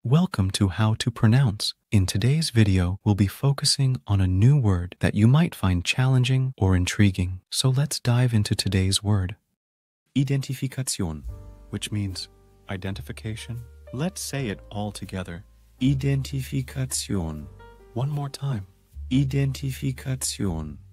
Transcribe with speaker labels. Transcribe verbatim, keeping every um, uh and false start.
Speaker 1: Welcome to How to Pronounce. In today's video, we'll be focusing on a new word that you might find challenging or intriguing. So let's dive into today's word. Identifikation, which means identification. Let's say it all together. Identifikation. One more time. Identifikation.